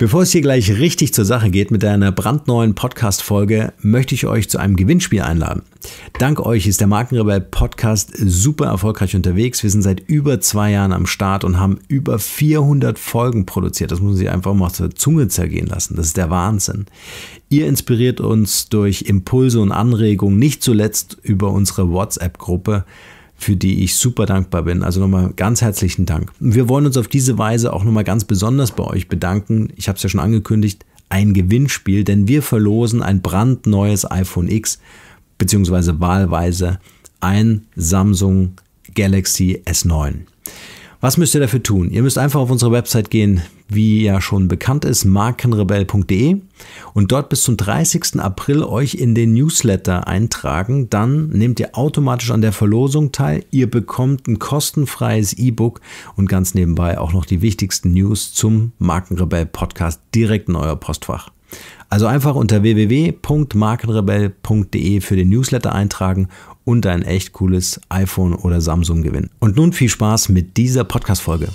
Bevor es hier gleich richtig zur Sache geht mit einer brandneuen Podcast-Folge, möchte ich euch zu einem Gewinnspiel einladen. Dank euch ist der Markenrebell Podcast super erfolgreich unterwegs. Wir sind seit über 2 Jahren am Start und haben über 400 Folgen produziert. Das muss man sich einfach mal auf der Zunge zergehen lassen. Das ist der Wahnsinn. Ihr inspiriert uns durch Impulse und Anregungen, nicht zuletzt über unsere WhatsApp-Gruppe, für die ich super dankbar bin. Also nochmal ganz herzlichen Dank. Wir wollen uns auf diese Weise auch nochmal ganz besonders bei euch bedanken. Ich habe es ja schon angekündigt, ein Gewinnspiel, denn wir verlosen ein brandneues iPhone X, beziehungsweise wahlweise ein Samsung Galaxy S9. Was müsst ihr dafür tun? Ihr müsst einfach auf unsere Website gehen, wie ja schon bekannt ist, markenrebell.de, und dort bis zum 30. April euch in den Newsletter eintragen. Dann nehmt ihr automatisch an der Verlosung teil. Ihr bekommt ein kostenfreies E-Book und ganz nebenbei auch noch die wichtigsten News zum Markenrebell Podcast direkt in euer Postfach. Also einfach unter www.markenrebell.de für den Newsletter eintragen und ein echt cooles iPhone oder Samsung gewinnen. Und nun viel Spaß mit dieser Podcast-Folge.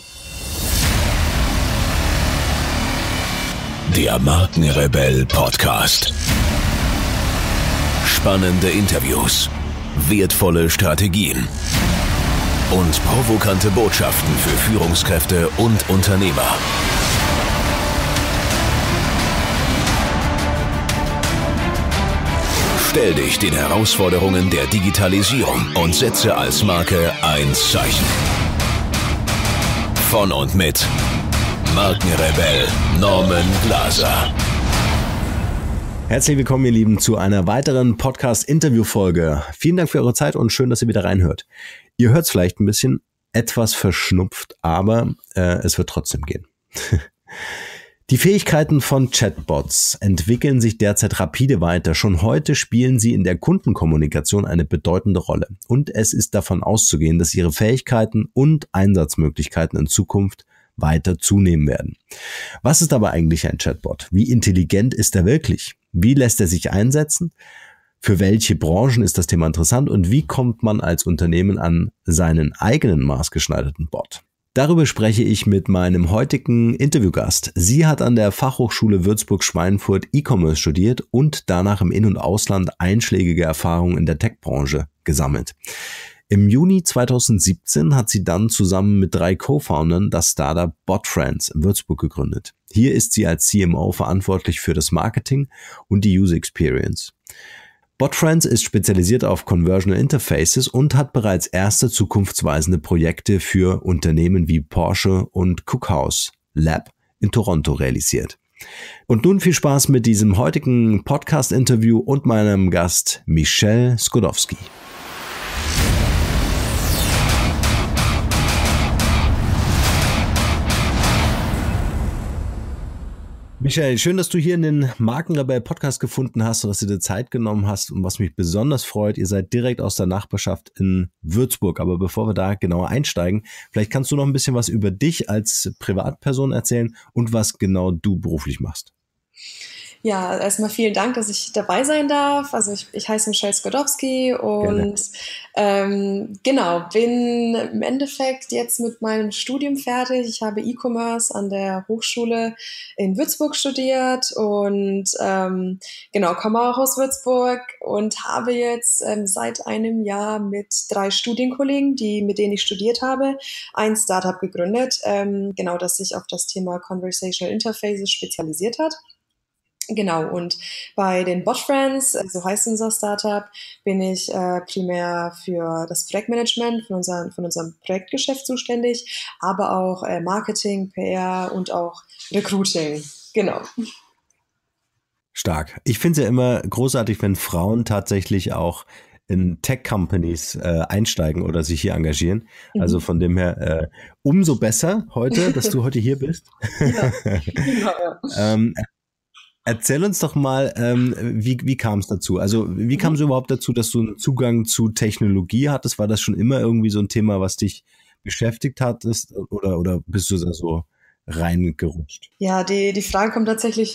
Der Markenrebell Podcast. Spannende Interviews, wertvolle Strategien und provokante Botschaften für Führungskräfte und Unternehmer. Stell dich den Herausforderungen der Digitalisierung und setze als Marke ein Zeichen. Von und mit Markenrebell Norman Glaser. Herzlich willkommen, ihr Lieben, zu einer weiteren Podcast-Interview-Folge. Vielen Dank für eure Zeit und schön, dass ihr wieder reinhört. Ihr hört es vielleicht ein bisschen etwas verschnupft, aber es wird trotzdem gehen. Die Fähigkeiten von Chatbots entwickeln sich derzeit rapide weiter. Schon heute spielen sie in der Kundenkommunikation eine bedeutende Rolle. Und es ist davon auszugehen, dass ihre Fähigkeiten und Einsatzmöglichkeiten in Zukunft weiter zunehmen werden. Was ist aber eigentlich ein Chatbot? Wie intelligent ist er wirklich? Wie lässt er sich einsetzen? Für welche Branchen ist das Thema interessant? Und wie kommt man als Unternehmen an seinen eigenen maßgeschneiderten Bot? Darüber spreche ich mit meinem heutigen Interviewgast. Sie hat an der Fachhochschule Würzburg-Schweinfurt E-Commerce studiert und danach im In- und Ausland einschlägige Erfahrungen in der Tech-Branche gesammelt. Im Juni 2017 hat sie dann zusammen mit 3 Co-Foundern das Startup BotFriends in Würzburg gegründet. Hier ist sie als CMO verantwortlich für das Marketing und die User Experience. BotFriends ist spezialisiert auf Conversational Interfaces und hat bereits erste zukunftsweisende Projekte für Unternehmen wie Porsche und Cookhouse Lab in Toronto realisiert. Und nun viel Spaß mit diesem heutigen Podcast-Interview und meinem Gast Michel Skodowski. Michael, schön, dass du hier in den Markenrebell Podcast gefunden hast und dass du dir Zeit genommen hast. Und was mich besonders freut, ihr seid direkt aus der Nachbarschaft in Würzburg. Aber bevor wir da genauer einsteigen, vielleicht kannst du noch ein bisschen was über dich als Privatperson erzählen und was genau du beruflich machst. Ja, erstmal vielen Dank, dass ich dabei sein darf. Also ich heiße Michel Skodowski und genau, bin im Endeffekt jetzt mit meinem Studium fertig. Ich habe E-Commerce an der Hochschule in Würzburg studiert und genau, komme auch aus Würzburg und habe jetzt seit einem Jahr mit 3 Studienkollegen, mit denen ich studiert habe, ein Startup gegründet, genau, das sich auf das Thema Conversational Interfaces spezialisiert hat. Genau, und bei den BotFriends, so heißt unser Startup, bin ich primär für das Projektmanagement von unserem Projektgeschäft zuständig, aber auch Marketing, PR und auch Recruiting. Genau. Stark. Ich finde es ja immer großartig, wenn Frauen tatsächlich auch in Tech-Companies einsteigen oder sich hier engagieren. Also von dem her umso besser heute, dass du heute hier bist. Ja, genau, ja. Erzähl uns doch mal, wie kam es dazu? Also wie kam es überhaupt dazu, dass du einen Zugang zu Technologie hattest? War das schon immer irgendwie so ein Thema, was dich beschäftigt hattest oder bist du da so reingerutscht? Ja, die Frage kommt tatsächlich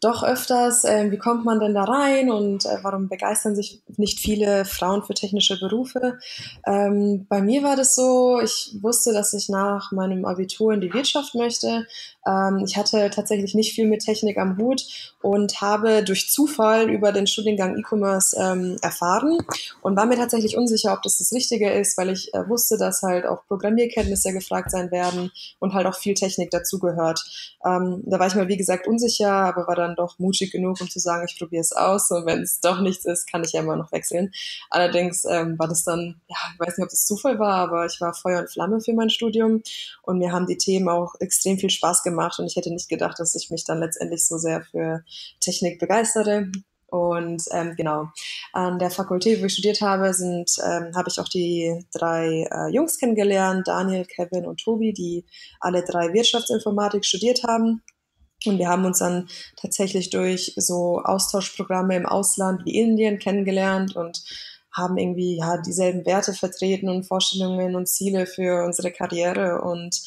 doch öfters, wie kommt man denn da rein und warum begeistern sich nicht viele Frauen für technische Berufe? Bei mir war das so, ich wusste, dass ich nach meinem Abitur in die Wirtschaft möchte. Ich hatte tatsächlich nicht viel mit Technik am Hut und habe durch Zufall über den Studiengang E-Commerce erfahren und war mir tatsächlich unsicher, ob das Richtige ist, weil ich wusste, dass halt auch Programmierkenntnisse gefragt sein werden und halt auch viel Technik dazugehört. Da war ich mal, wie gesagt, unsicher, aber war dann doch mutig genug, um zu sagen, ich probiere es aus und wenn es doch nichts ist, kann ich ja immer noch wechseln. Allerdings war das dann, ja, ich weiß nicht, ob das Zufall war, aber ich war Feuer und Flamme für mein Studium und mir haben die Themen auch extrem viel Spaß gemacht und ich hätte nicht gedacht, dass ich mich dann letztendlich so sehr für Technik begeistere. Und genau, an der Fakultät, wo ich studiert habe, habe ich auch die 3 Jungs kennengelernt, Daniel, Kevin und Tobi, die alle 3 Wirtschaftsinformatik studiert haben. Und wir haben uns dann tatsächlich durch so Austauschprogramme im Ausland wie Indien kennengelernt und haben irgendwie ja dieselben Werte vertreten und Vorstellungen und Ziele für unsere Karriere. Und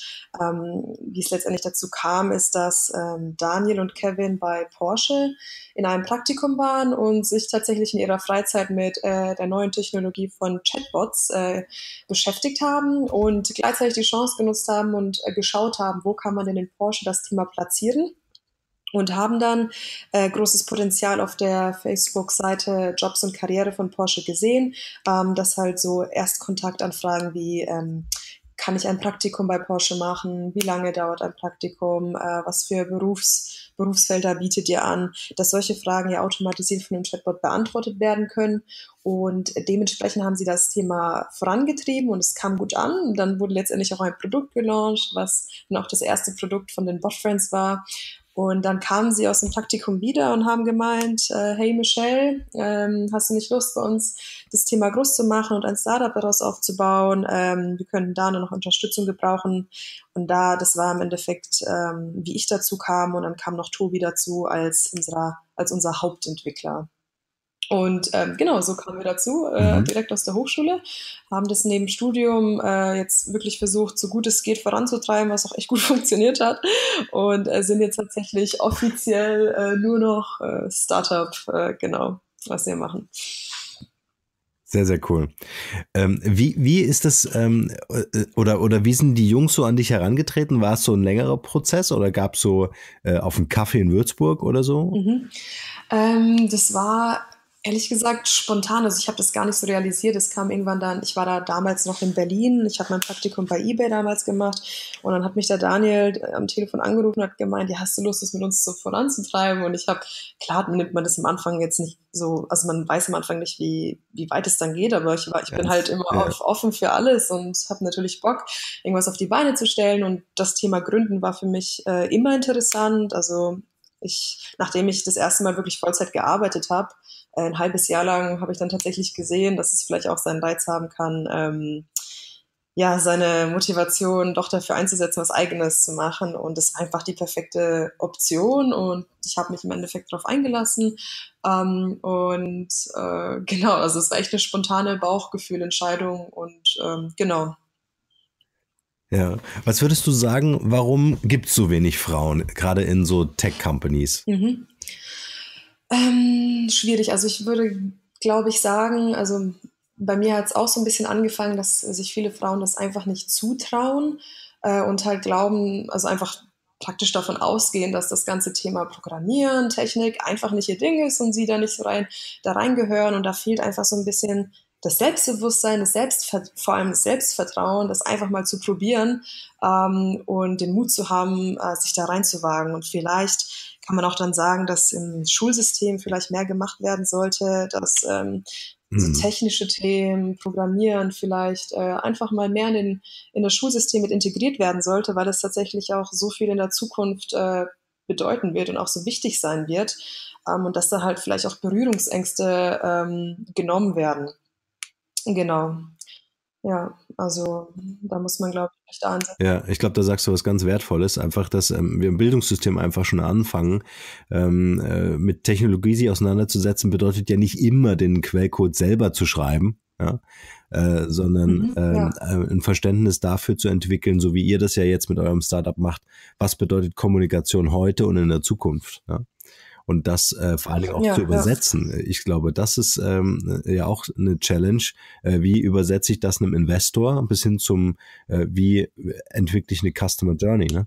wie es letztendlich dazu kam, ist, dass Daniel und Kevin bei Porsche in einem Praktikum waren und sich tatsächlich in ihrer Freizeit mit der neuen Technologie von Chatbots beschäftigt haben und gleichzeitig die Chance genutzt haben und geschaut haben, wo kann man denn in Porsche das Thema platzieren. Und haben dann großes Potenzial auf der Facebook-Seite Jobs und Karriere von Porsche gesehen, dass halt so Erstkontaktanfragen wie kann ich ein Praktikum bei Porsche machen, wie lange dauert ein Praktikum, was für Berufsfelder bietet ihr an, dass solche Fragen ja automatisiert von dem Chatbot beantwortet werden können. Und dementsprechend haben sie das Thema vorangetrieben und es kam gut an. Und dann wurde letztendlich auch ein Produkt gelauncht, was dann auch das erste Produkt von den Bot Friends war. Und dann kamen sie aus dem Praktikum wieder und haben gemeint, hey Michelle, hast du nicht Lust bei uns das Thema groß zu machen und ein Startup daraus aufzubauen? Wir könnten da nur noch Unterstützung gebrauchen. Und das war im Endeffekt, wie ich dazu kam. Und dann kam noch Tobi dazu als unser Hauptentwickler. Und genau, so kamen wir dazu, direkt aus der Hochschule, haben das neben Studium jetzt wirklich versucht, so gut es geht voranzutreiben, was auch echt gut funktioniert hat und sind jetzt tatsächlich offiziell nur noch Startup, genau, was wir machen. Sehr, sehr cool. Wie ist das, oder wie sind die Jungs so an dich herangetreten? War es so ein längerer Prozess oder gab es so auf einen Kaffee in Würzburg oder so? Das war ehrlich gesagt spontan, also ich habe das gar nicht so realisiert, es kam irgendwann dann, ich war da damals noch in Berlin, ich habe mein Praktikum bei eBay damals gemacht und dann hat mich der Daniel am Telefon angerufen und hat gemeint, ja, hast du Lust, das mit uns so voranzutreiben? Und klar nimmt man das am Anfang jetzt nicht so, also man weiß am Anfang nicht, wie weit es dann geht, aber ich bin halt immer offen für alles und habe natürlich Bock, irgendwas auf die Beine zu stellen und das Thema Gründen war für mich immer interessant, also nachdem ich das erste Mal wirklich Vollzeit gearbeitet habe, ein halbes Jahr lang habe ich dann tatsächlich gesehen, dass es vielleicht auch seinen Reiz haben kann, ja, seine Motivation doch dafür einzusetzen, was Eigenes zu machen. Und das ist einfach die perfekte Option. Und ich habe mich im Endeffekt darauf eingelassen. Genau, also es war echt eine spontane Bauchgefühlentscheidung und genau. Ja, was würdest du sagen, warum gibt es so wenig Frauen, gerade in so Tech-Companies? Schwierig. Also ich würde, glaube ich, sagen, also bei mir hat es auch so ein bisschen angefangen, dass sich viele Frauen das einfach nicht zutrauen und halt glauben, also einfach praktisch davon ausgehen, dass das ganze Thema Programmieren, Technik einfach nicht ihr Ding ist und sie da nicht so da reingehören und da fehlt einfach so ein bisschen das Selbstbewusstsein, vor allem das Selbstvertrauen, das einfach mal zu probieren und den Mut zu haben, sich da reinzuwagen. Und vielleicht kann man auch dann sagen, dass im Schulsystem vielleicht mehr gemacht werden sollte, dass so technische Themen, Programmieren vielleicht einfach mal mehr in das Schulsystem mit integriert werden sollte, weil es tatsächlich auch so viel in der Zukunft bedeuten wird und auch so wichtig sein wird und dass da halt vielleicht auch Berührungsängste genommen werden. Genau. Ja, also da muss man, glaube ich, da ansetzen. Ja, ich glaube, da sagst du was ganz Wertvolles. Einfach, dass wir im Bildungssystem einfach schon anfangen, mit Technologie sich auseinanderzusetzen, bedeutet ja nicht immer den Quellcode selber zu schreiben, ja, sondern ein Verständnis dafür zu entwickeln, so wie ihr das ja jetzt mit eurem Startup macht. Was bedeutet Kommunikation heute und in der Zukunft? Ja? und das vor allen Dingen auch Ja, zu ja. übersetzen. Ich glaube, das ist ja auch eine Challenge. Wie übersetze ich das einem Investor bis hin zum, wie entwickle ich eine Customer Journey, ne?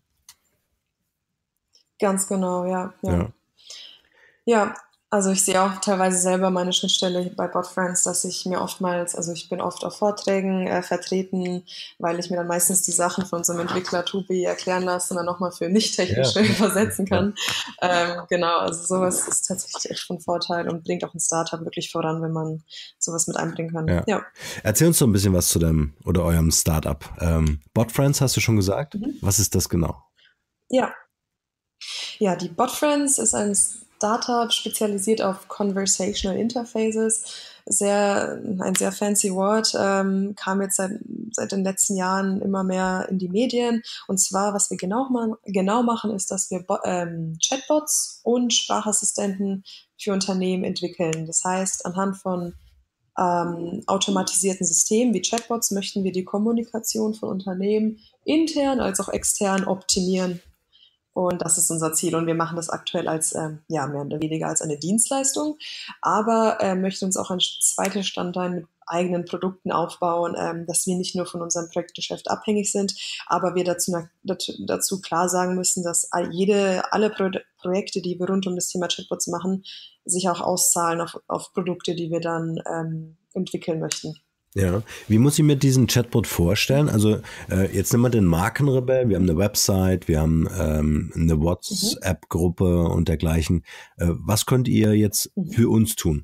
Ganz genau, ja, ja. Ja. Ja, also ich sehe auch teilweise selber meine Schnittstelle bei BotFriends, dass ich mir oftmals, also ich bin oft auf Vorträgen vertreten, weil ich mir dann meistens die Sachen von unserem Entwickler Tobi erklären lasse und dann nochmal für Nicht-Technische übersetzen kann. Genau, also sowas ist tatsächlich echt von Vorteil und bringt auch ein Startup wirklich voran, wenn man sowas mit einbringen kann. Ja. Ja. Erzähl uns so ein bisschen was zu deinem oder eurem Startup. BotFriends hast du schon gesagt. Was ist das genau? Ja, ja, die BotFriends ist ein Startup spezialisiert auf Conversational Interfaces. Ein sehr fancy Wort, kam jetzt seit den letzten Jahren immer mehr in die Medien. Und zwar, was wir genau machen, ist, dass wir Chatbots und Sprachassistenten für Unternehmen entwickeln. Das heißt, anhand von automatisierten Systemen wie Chatbots möchten wir die Kommunikation von Unternehmen intern als auch extern optimieren. Und das ist unser Ziel. Und wir machen das aktuell als, ja, mehr oder weniger als eine Dienstleistung, aber möchten uns auch ein zweites Standbein mit eigenen Produkten aufbauen, dass wir nicht nur von unserem Projektgeschäft abhängig sind, aber wir dazu klar sagen müssen, dass alle Projekte, die wir rund um das Thema Chatbots machen, sich auch auszahlen auf Produkte, die wir dann entwickeln möchten. Ja, wie muss ich mir diesen Chatbot vorstellen? Also jetzt nehmen wir den Markenrebell, wir haben eine Website, wir haben eine WhatsApp-Gruppe und dergleichen. Was könnt ihr jetzt für uns tun?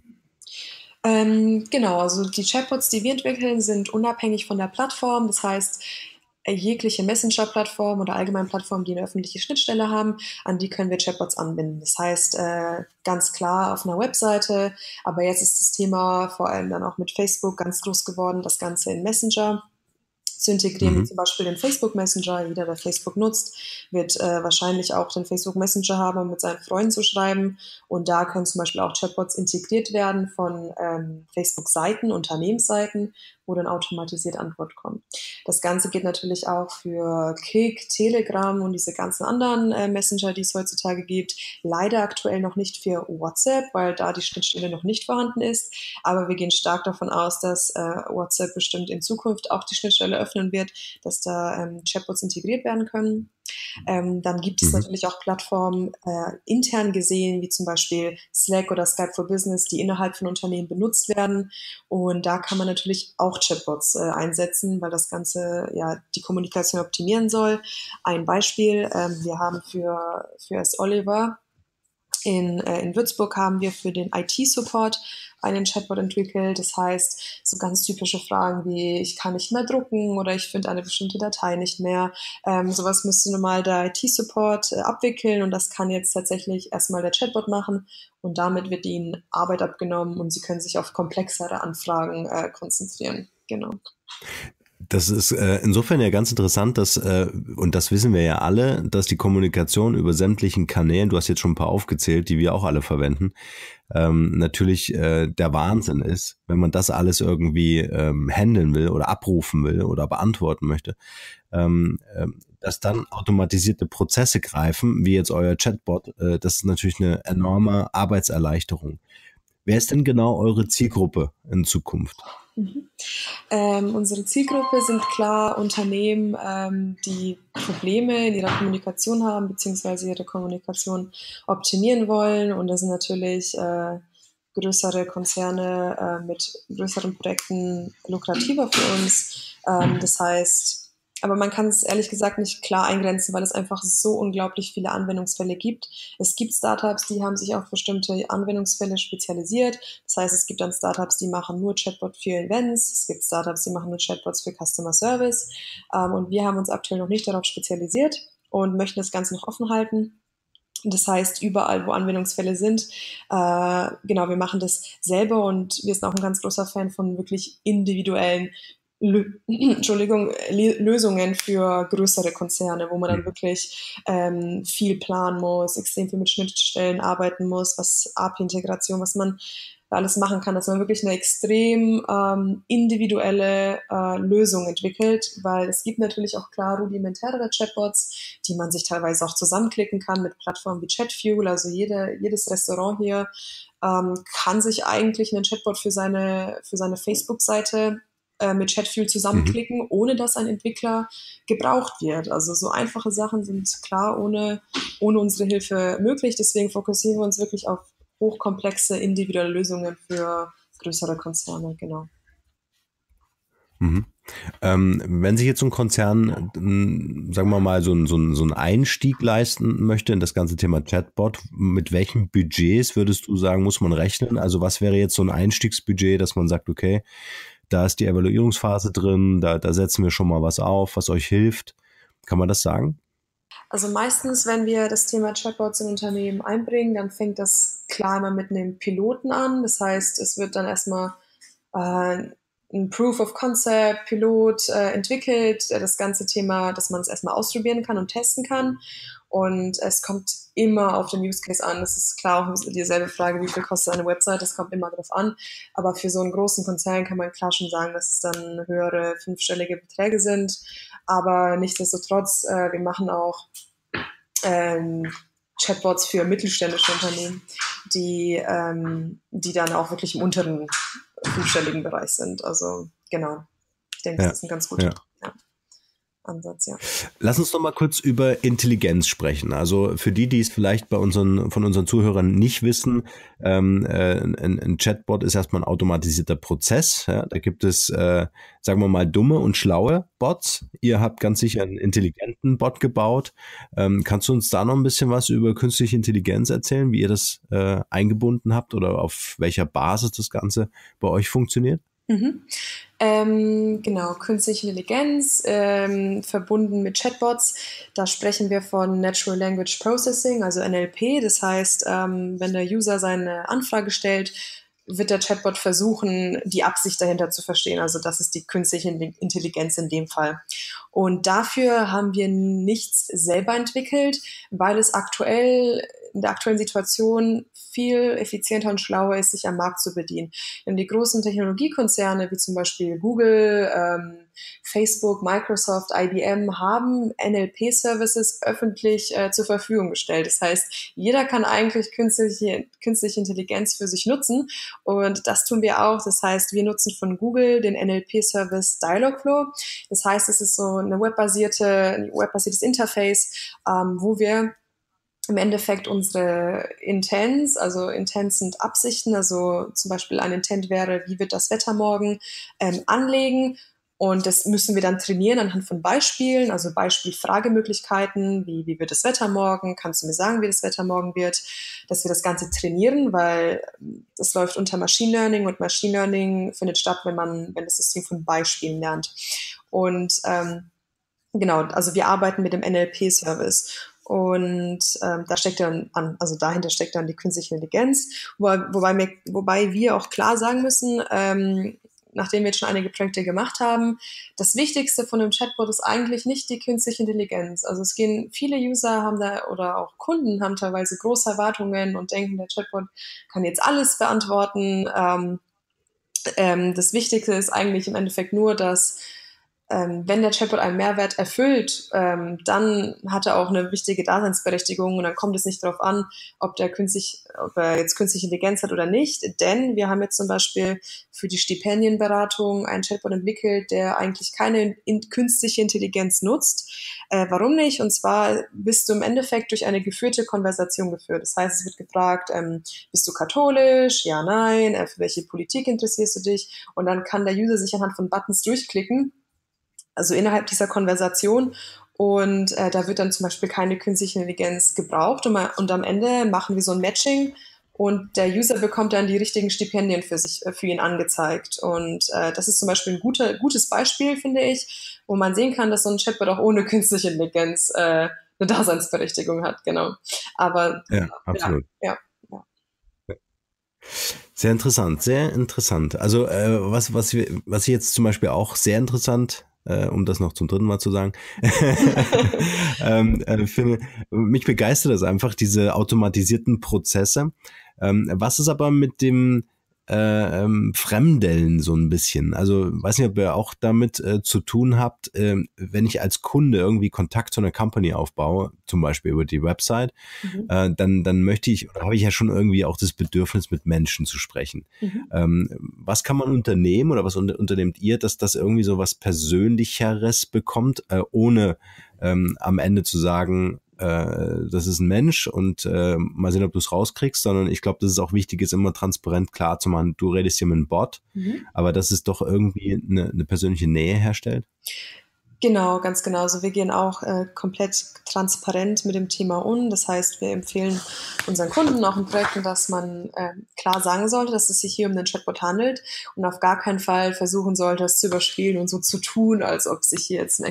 Genau, also die Chatbots, die wir entwickeln, sind unabhängig von der Plattform. Das heißt, jegliche Messenger-Plattform oder allgemein Plattformen, die eine öffentliche Schnittstelle haben, an die können wir Chatbots anbinden. Das heißt, ganz klar auf einer Webseite, aber jetzt ist das Thema vor allem dann auch mit Facebook ganz groß geworden, das Ganze in Messenger zu integrieren, wie zum Beispiel den Facebook Messenger. Jeder, der Facebook nutzt, wird wahrscheinlich auch den Facebook Messenger haben, um mit seinen Freunden zu schreiben. Und da können zum Beispiel auch Chatbots integriert werden von Facebook-Seiten, Unternehmensseiten, wo dann automatisiert Antwort kommt. Das Ganze geht natürlich auch für Kik, Telegram und diese ganzen anderen Messenger, die es heutzutage gibt. Leider aktuell noch nicht für WhatsApp, weil da die Schnittstelle noch nicht vorhanden ist. Aber wir gehen stark davon aus, dass WhatsApp bestimmt in Zukunft auch die Schnittstelle öffnen wird, dass da Chatbots integriert werden können. Dann gibt es natürlich auch Plattformen intern gesehen, wie zum Beispiel Slack oder Skype for Business, die innerhalb von Unternehmen benutzt werden. Und da kann man natürlich auch Chatbots einsetzen, weil das Ganze ja die Kommunikation optimieren soll. Ein Beispiel, wir haben für S. Oliver in Würzburg haben wir für den IT-Support einen Chatbot entwickelt. Das heißt, so ganz typische Fragen wie, ich kann nicht mehr drucken oder ich finde eine bestimmte Datei nicht mehr. Sowas müsste normal der IT-Support abwickeln und das kann jetzt tatsächlich erstmal der Chatbot machen und damit wird ihnen Arbeit abgenommen und sie können sich auf komplexere Anfragen konzentrieren. Genau. Das ist insofern ja ganz interessant, dass, und das wissen wir ja alle, dass die Kommunikation über sämtlichen Kanälen, du hast jetzt schon ein paar aufgezählt, die wir auch alle verwenden, natürlich der Wahnsinn ist, wenn man das alles irgendwie handeln will oder abrufen will oder beantworten möchte, dass dann automatisierte Prozesse greifen, wie jetzt euer Chatbot, das ist natürlich eine enorme Arbeitserleichterung. Wer ist denn genau eure Zielgruppe in Zukunft? Unsere Zielgruppe sind klar Unternehmen, die Probleme in ihrer Kommunikation haben, beziehungsweise ihre Kommunikation optimieren wollen. Und das sind natürlich größere Konzerne mit größeren Projekten lukrativer für uns. Das heißt, aber man kann es ehrlich gesagt nicht klar eingrenzen, weil es einfach so unglaublich viele Anwendungsfälle gibt. Es gibt Startups, die haben sich auf bestimmte Anwendungsfälle spezialisiert. Das heißt, es gibt dann Startups, die machen nur Chatbot für Events. Es gibt Startups, die machen nur Chatbots für Customer Service. Und wir haben uns aktuell noch nicht darauf spezialisiert und möchten das Ganze noch offen halten. Das heißt, überall, wo Anwendungsfälle sind, genau, wir machen das selber und wir sind auch ein ganz großer Fan von wirklich individuellen Entschuldigung, Lösungen für größere Konzerne, wo man dann wirklich viel planen muss, extrem viel mit Schnittstellen arbeiten muss, was API-Integration, was man alles machen kann, dass man wirklich eine extrem individuelle Lösung entwickelt, weil es gibt natürlich auch klar rudimentäre Chatbots, die man sich teilweise auch zusammenklicken kann mit Plattformen wie Chatfuel, also jedes Restaurant hier kann sich eigentlich einen Chatbot für seine Facebook-Seite mit Chatfuel zusammenklicken, ohne dass ein Entwickler gebraucht wird. Also so einfache Sachen sind klar ohne unsere Hilfe möglich. Deswegen fokussieren wir uns wirklich auf hochkomplexe individuelle Lösungen für größere Konzerne, genau. Mhm. Wenn sich jetzt so ein Konzern, sagen wir mal, so einen Einstieg leisten möchte in das ganze Thema Chatbot, mit welchen Budgets würdest du sagen, muss man rechnen? Also was wäre jetzt so ein Einstiegsbudget, dass man sagt, okay, da ist die Evaluierungsphase drin, da setzen wir schon mal was auf, was euch hilft. Kann man das sagen? Also meistens, wenn wir das Thema Chatbots in Unternehmen einbringen, dann fängt das klar immer mit einem Piloten an. Das heißt, es wird dann erstmal ein Proof of Concept, Pilot entwickelt, das ganze Thema, dass man es erstmal ausprobieren kann und testen kann. Und es kommt immer auf den Use Case an. Das ist klar auch dieselbe Frage, wie viel kostet eine Website, das kommt immer darauf an. Aber für so einen großen Konzern kann man klar schon sagen, dass es dann höhere fünfstellige Beträge sind. Aber nichtsdestotrotz, wir machen auch Chatbots für mittelständische Unternehmen, die dann auch wirklich im unteren fünfstelligen Bereich sind. Also genau, ich denke, das ist ein ganz guter Ansatz, ja. Lass uns doch mal kurz über Intelligenz sprechen. Also für die es vielleicht von unseren Zuhörern nicht wissen, ein Chatbot ist erstmal ein automatisierter Prozess. Ja? Da gibt es, sagen wir mal, dumme und schlaue Bots. Ihr habt ganz sicher einen intelligenten Bot gebaut. Kannst du uns da noch ein bisschen was über künstliche Intelligenz erzählen, wie ihr das eingebunden habt oder auf welcher Basis das Ganze bei euch funktioniert? Genau, künstliche Intelligenz verbunden mit Chatbots. Da sprechen wir von Natural Language Processing, also NLP. Das heißt, wenn der User seine Anfrage stellt, wird der Chatbot versuchen, die Absicht dahinter zu verstehen. Also das ist die künstliche Intelligenz in dem Fall. Und dafür haben wir nichts selber entwickelt, weil es in der aktuellen Situation viel effizienter und schlauer ist, sich am Markt zu bedienen. Denn die großen Technologiekonzerne wie zum Beispiel Google, Facebook, Microsoft, IBM haben NLP-Services öffentlich zur Verfügung gestellt. Das heißt, jeder kann eigentlich künstliche Intelligenz für sich nutzen und das tun wir auch. Das heißt, wir nutzen von Google den NLP-Service Dialogflow. Das heißt, es ist so ein webbasiertes Interface, wo wir im Endeffekt unsere Intents, also Intents sind Absichten, also zum Beispiel ein Intent wäre, wie wird das Wetter morgen, anlegen. Und das müssen wir dann trainieren anhand von Beispielen, also Beispiel-Fragemöglichkeiten, wie wird das Wetter morgen, kannst du mir sagen, wie das Wetter morgen wird, dass wir das Ganze trainieren, weil das läuft unter Machine Learning und Machine Learning findet statt, wenn das System von Beispielen lernt. Und genau, also wir arbeiten mit dem NLP-Service. Und dahinter steckt dann die künstliche Intelligenz, wobei wir auch klar sagen müssen, nachdem wir jetzt schon einige Projekte gemacht haben, das Wichtigste von einem Chatbot ist eigentlich nicht die künstliche Intelligenz. Also viele User haben da oder auch Kunden haben teilweise große Erwartungen und denken, der Chatbot kann jetzt alles beantworten. Das Wichtigste ist eigentlich im Endeffekt nur, dass wenn der Chatbot einen Mehrwert erfüllt, dann hat er auch eine wichtige Daseinsberechtigung und dann kommt es nicht darauf an, ob er jetzt künstliche Intelligenz hat oder nicht, denn wir haben jetzt zum Beispiel für die Stipendienberatung einen Chatbot entwickelt, der eigentlich keine künstliche Intelligenz nutzt. Warum nicht? Und zwar bist du im Endeffekt durch eine geführte Konversation geführt. Das heißt, es wird gefragt, bist du katholisch? Ja, nein. Für welche Politik interessierst du dich? Und dann kann der User sich anhand von Buttons durchklicken, also innerhalb dieser Konversation. Und da wird dann zum Beispiel keine künstliche Intelligenz gebraucht. Und am Ende machen wir so ein Matching und der User bekommt dann die richtigen Stipendien für ihn angezeigt. Und das ist zum Beispiel ein gutes Beispiel, finde ich, wo man sehen kann, dass so ein Chatbot auch ohne künstliche Intelligenz eine Daseinsberechtigung hat. Genau. Aber ja, absolut. Ja. Sehr interessant, sehr interessant. Also was ich jetzt zum Beispiel auch sehr interessant, um das noch zum dritten Mal zu sagen, finde, mich begeistert das einfach, diese automatisierten Prozesse. Was ist aber mit dem Fremdeln so ein bisschen? Also weiß nicht, ob ihr auch damit zu tun habt, wenn ich als Kunde irgendwie Kontakt zu einer Company aufbaue, zum Beispiel über die Website, Mhm. dann möchte ich, oder habe ich ja schon irgendwie auch das Bedürfnis, mit Menschen zu sprechen. Mhm. Was kann man unternehmen oder was unternehmt ihr, dass das irgendwie so was Persönlicheres bekommt, ohne am Ende zu sagen, das ist ein Mensch und mal sehen, ob du es rauskriegst, sondern ich glaube, dass es auch wichtig ist, immer transparent klar zu machen, du redest hier mit einem Bot, Mhm. aber dass es doch irgendwie eine persönliche Nähe herstellt. Genau, ganz genau. Also wir gehen auch komplett transparent mit dem Thema um. Das heißt, wir empfehlen unseren Kunden auch in Projekten, dass man klar sagen sollte, dass es sich hier um einen Chatbot handelt und auf gar keinen Fall versuchen sollte, das zu überspielen und so zu tun, als ob sich hier jetzt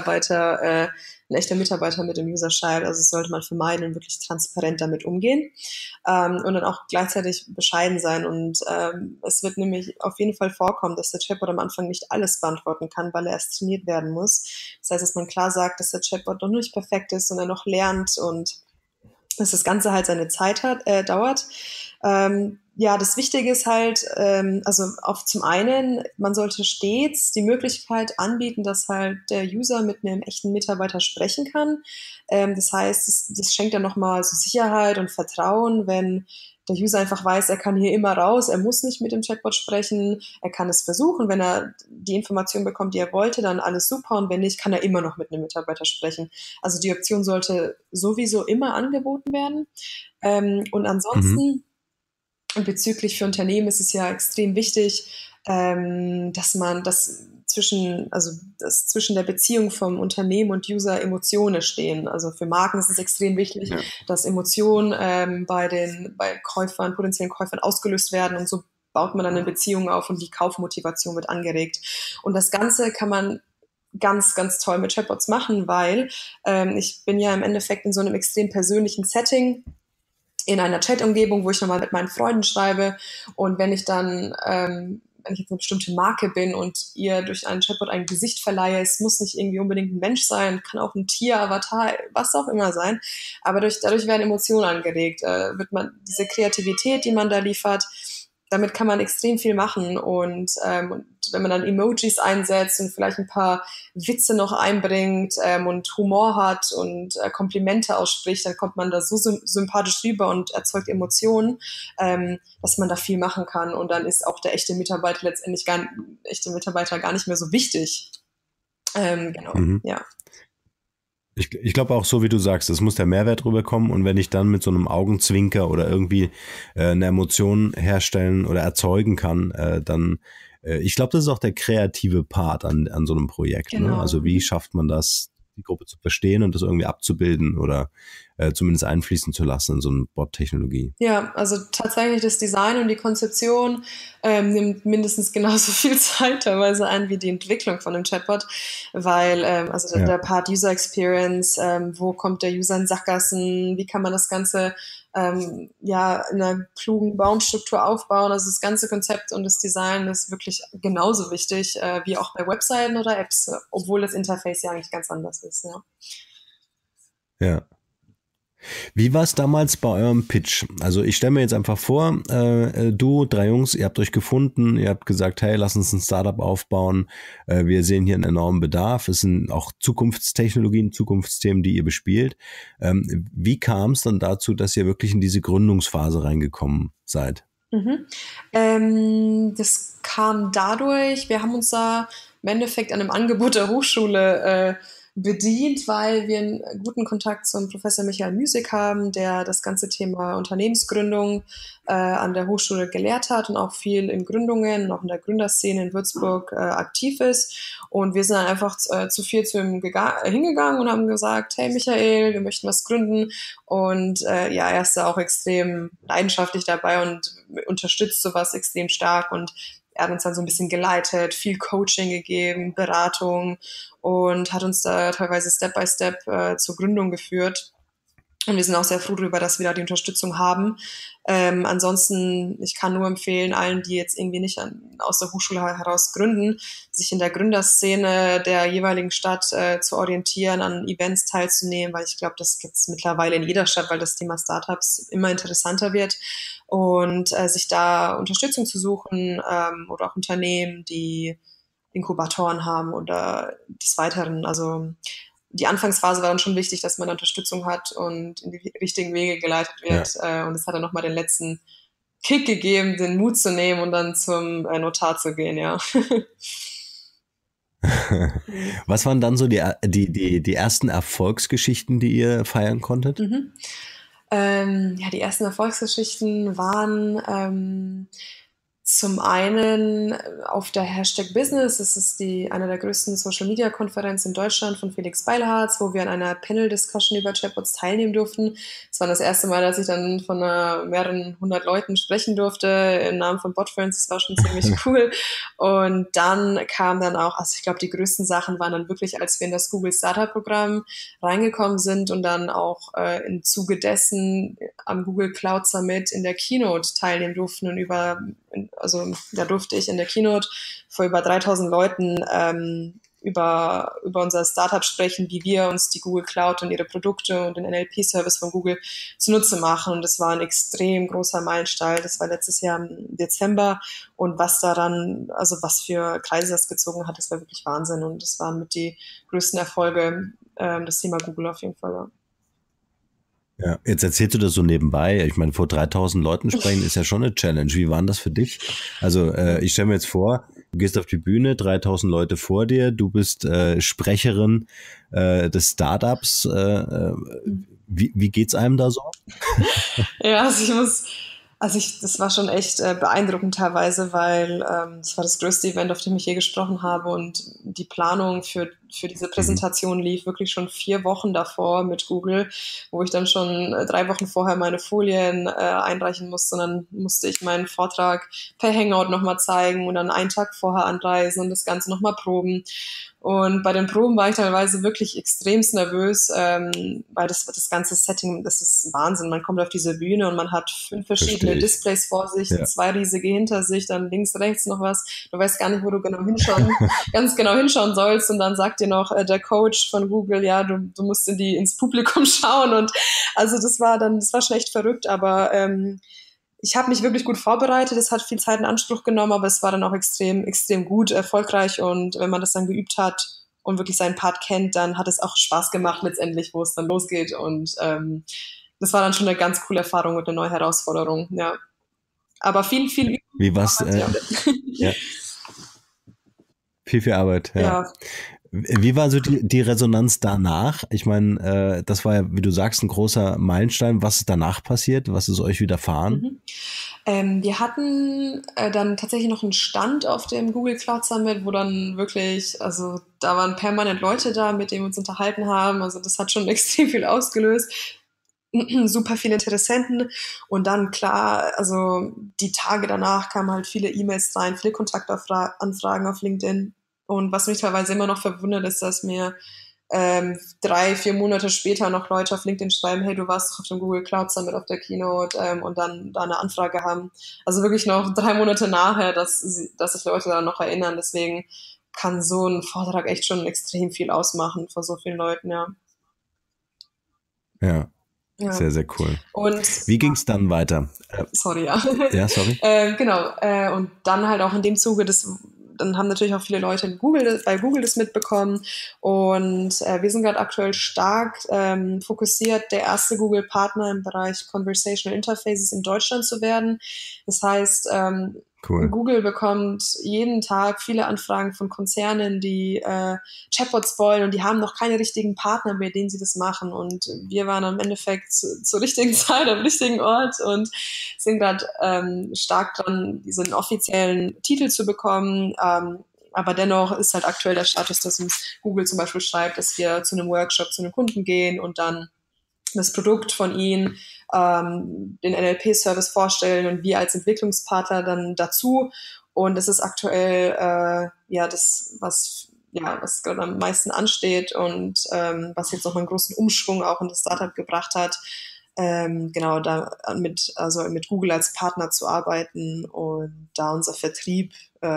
ein echter Mitarbeiter mit dem User schreibt. Also das sollte man vermeiden und wirklich transparent damit umgehen. Und dann auch gleichzeitig bescheiden sein. Und es wird nämlich auf jeden Fall vorkommen, dass der Chatbot am Anfang nicht alles beantworten kann, weil er erst trainiert werden muss. Das heißt, dass man klar sagt, dass der Chatbot noch nicht perfekt ist und er noch lernt und dass das Ganze halt seine Zeit dauert. Ja, das Wichtige ist halt, also auf zum einen, man sollte stets die Möglichkeit anbieten, dass halt der User mit einem echten Mitarbeiter sprechen kann. Das heißt, das schenkt dann nochmal so Sicherheit und Vertrauen, wenn der User einfach weiß, er kann hier immer raus, er muss nicht mit dem Chatbot sprechen, er kann es versuchen, wenn er die Information bekommt, die er wollte, dann alles super und wenn nicht, kann er immer noch mit einem Mitarbeiter sprechen. Also die Option sollte sowieso immer angeboten werden. Und Mhm. ansonsten, bezüglich für Unternehmen ist es ja extrem wichtig, dass man dass zwischen der Beziehung vom Unternehmen und User Emotionen stehen. Also für Marken ist es extrem wichtig, Ja. dass Emotionen bei Käufern, potenziellen Käufern ausgelöst werden und so baut man dann eine Beziehung auf und die Kaufmotivation wird angeregt. Und das Ganze kann man ganz, ganz toll mit Chatbots machen, weil ich bin ja im Endeffekt in so einem extrem persönlichen Setting in einer Chat-Umgebung, wo ich nochmal mit meinen Freunden schreibe. Und wenn ich jetzt eine bestimmte Marke bin und ihr durch einen Chatbot ein Gesicht verleihe, es muss nicht irgendwie unbedingt ein Mensch sein, kann auch ein Tier, Avatar, was auch immer sein. Aber dadurch werden Emotionen angeregt, wird man diese Kreativität, die man da liefert, damit kann man extrem viel machen und wenn man dann Emojis einsetzt und vielleicht ein paar Witze noch einbringt und Humor hat und Komplimente ausspricht, dann kommt man da so sympathisch rüber und erzeugt Emotionen, dass man da viel machen kann und dann ist auch der echte Mitarbeiter gar nicht mehr so wichtig. Genau, Mhm. ja. Ich glaube auch so, wie du sagst, es muss der Mehrwert rüberkommen und wenn ich dann mit so einem Augenzwinker oder irgendwie eine Emotion herstellen oder erzeugen kann, dann, ich glaube, das ist auch der kreative Part an so einem Projekt. Ne? Genau. Also wie schafft man das, die Gruppe zu verstehen und das irgendwie abzubilden oder zumindest einfließen zu lassen in so eine Bot-Technologie. Ja, also tatsächlich das Design und die Konzeption nimmt mindestens genauso viel Zeit teilweise ein wie die Entwicklung von einem Chatbot, weil also Ja. der Part User Experience, wo kommt der User in Sackgassen, wie kann man das Ganze ja in einer klugen Baumstruktur aufbauen, also das ganze Konzept und das Design ist wirklich genauso wichtig wie auch bei Webseiten oder Apps, obwohl das Interface ja eigentlich ganz anders ist, ja. Ja. Wie war es damals bei eurem Pitch? Also ich stelle mir jetzt einfach vor, du, drei Jungs, ihr habt euch gefunden, ihr habt gesagt, hey, lass uns ein Startup aufbauen. Wir sehen hier einen enormen Bedarf. Es sind auch Zukunftstechnologien, Zukunftsthemen, die ihr bespielt. Wie kam es dann dazu, dass ihr wirklich in diese Gründungsphase reingekommen seid? Mhm. Das kam dadurch, wir haben uns da im Endeffekt an einem Angebot der Hochschule bedient, weil wir einen guten Kontakt zum Professor Michael Müßig haben, der das ganze Thema Unternehmensgründung an der Hochschule gelehrt hat und auch viel in Gründungen, auch in der Gründerszene in Würzburg aktiv ist. Und wir sind dann einfach zu viel zu ihm hingegangen und haben gesagt, hey Michael, wir möchten was gründen. Und ja, er ist da auch extrem leidenschaftlich dabei und unterstützt sowas extrem stark. Und er hat uns dann so ein bisschen geleitet, viel Coaching gegeben, Beratung und hat uns da teilweise Step by Step zur Gründung geführt. Und wir sind auch sehr froh darüber, dass wir da die Unterstützung haben. Ansonsten, ich kann nur empfehlen, allen, die jetzt irgendwie nicht aus der Hochschule heraus gründen, sich in der Gründerszene der jeweiligen Stadt zu orientieren, an Events teilzunehmen, weil ich glaube, das gibt es mittlerweile in jeder Stadt, weil das Thema Startups immer interessanter wird. Und sich da Unterstützung zu suchen oder auch Unternehmen, die Inkubatoren haben oder des Weiteren. Also die Anfangsphase war dann schon wichtig, dass man Unterstützung hat und in die richtigen Wege geleitet wird. Ja. Und es hat dann nochmal den letzten Kick gegeben, den Mut zu nehmen und dann zum Notar zu gehen, ja. Was waren dann so die ersten Erfolgsgeschichten, die ihr feiern konntet? Ja, die ersten Erfolgsgeschichten waren zum einen auf der Hashtag Business, das ist eine der größten Social-Media-Konferenzen in Deutschland von Felix Beilharz, wo wir an einer Panel-Discussion über Chatbots teilnehmen durften. Das war das erste Mal, dass ich dann von mehreren hundert Leuten sprechen durfte im Namen von BotFriends. Das war schon ziemlich cool. Und dann kam dann auch, also ich glaube, die größten Sachen waren dann wirklich, als wir in das Google Startup-Programm reingekommen sind und dann auch im Zuge dessen am Google Cloud Summit in der Keynote teilnehmen durften und da durfte ich in der Keynote vor über 3000 Leuten über unser Startup sprechen, wie wir uns die Google Cloud und ihre Produkte und den NLP-Service von Google zunutze machen. Und das war ein extrem großer Meilenstein. Das war letztes Jahr im Dezember. Und was für Kreise das gezogen hat, das war wirklich Wahnsinn. Und das waren mit die größten Erfolge, das Thema Google auf jeden Fall. Ja, jetzt erzählst du das so nebenbei. Ich meine, vor 3000 Leuten sprechen ist ja schon eine Challenge. Wie war denn das für dich? Also ich stelle mir jetzt vor, du gehst auf die Bühne, 3000 Leute vor dir, du bist Sprecherin des Startups. Wie geht's einem da so? Ja, das war schon echt beeindruckend teilweise, weil das war das größte Event, auf dem ich je gesprochen habe und die Planung für diese Präsentation lief wirklich schon 4 Wochen davor mit Google, wo ich dann schon 3 Wochen vorher meine Folien einreichen musste und dann musste ich meinen Vortrag per Hangout nochmal zeigen und dann einen Tag vorher anreisen und das Ganze nochmal proben. Und bei den Proben war ich teilweise wirklich extremst nervös, weil das ganze Setting, das ist Wahnsinn. Man kommt auf diese Bühne und man hat 5 verschiedene Displays vor sich, 2 riesige hinter sich, dann links, rechts noch was. Du weißt gar nicht, wo du ganz genau hinschauen sollst. Und dann sagt dir noch der Coach von Google, ja, du musst ins Publikum schauen. Und also das war schon echt verrückt, aber ich habe mich wirklich gut vorbereitet, es hat viel Zeit in Anspruch genommen, aber es war dann auch extrem, extrem gut, erfolgreich und wenn man das dann geübt hat und wirklich seinen Part kennt, dann hat es auch Spaß gemacht letztendlich, wo es dann losgeht und das war dann schon eine ganz coole Erfahrung und eine neue Herausforderung, ja. Aber viel Übung. Wie war's? Ja. Viel Arbeit, ja. Ja. Wie war so die Resonanz danach? Ich meine, das war ja, wie du sagst, ein großer Meilenstein. Was ist danach passiert? Was ist euch widerfahren? Wir hatten dann tatsächlich noch einen Stand auf dem Google Cloud Summit, wo dann wirklich, also da waren permanent Leute da, mit denen wir uns unterhalten haben. Also das hat schon extrem viel ausgelöst. Super viele Interessenten und dann klar, also die Tage danach kamen halt viele E-Mails rein, viele Kontaktanfragen auf LinkedIn. Und was mich teilweise immer noch verwundert, ist, dass mir 3-4 Monate später noch Leute auf LinkedIn schreiben, hey, du warst doch auf dem Google Cloud Summit auf der Keynote und dann da eine Anfrage haben. Also wirklich noch 3 Monate nachher, dass sich Leute daran noch erinnern. Deswegen kann so ein Vortrag echt schon extrem viel ausmachen vor so vielen Leuten, ja. Ja. Sehr, sehr cool. Und wie ging es dann weiter? Sorry, ja. Ja, sorry. Genau. Und dann halt auch in dem Zuge dann haben natürlich auch viele Leute bei Google das mitbekommen und wir sind gerade aktuell stark fokussiert, der erste Google-Partner im Bereich Conversational Interfaces in Deutschland zu werden. Das heißt, cool. Google bekommt jeden Tag viele Anfragen von Konzernen, die Chatbots wollen und die haben noch keine richtigen Partner, mit denen sie das machen und wir waren am Endeffekt zur richtigen Zeit am richtigen Ort und sind gerade stark dran, diesen offiziellen Titel zu bekommen, aber dennoch ist halt aktuell der Status, dass uns Google zum Beispiel schreibt, dass wir zu einem Workshop, zu einem Kunden gehen und dann das Produkt von ihnen, den NLP-Service vorstellen und wir als Entwicklungspartner dann dazu. Und das ist aktuell das, was was gerade am meisten ansteht und was jetzt noch einen großen Umschwung auch in das Startup gebracht hat. Genau, mit Google als Partner zu arbeiten und da unseren Vertrieb